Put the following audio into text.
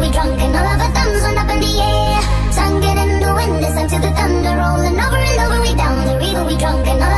we drunk and all of our thumbs went up in the air. Sung it in the wind, listen to the thunder rolling over and over. We down the river, we drunk and all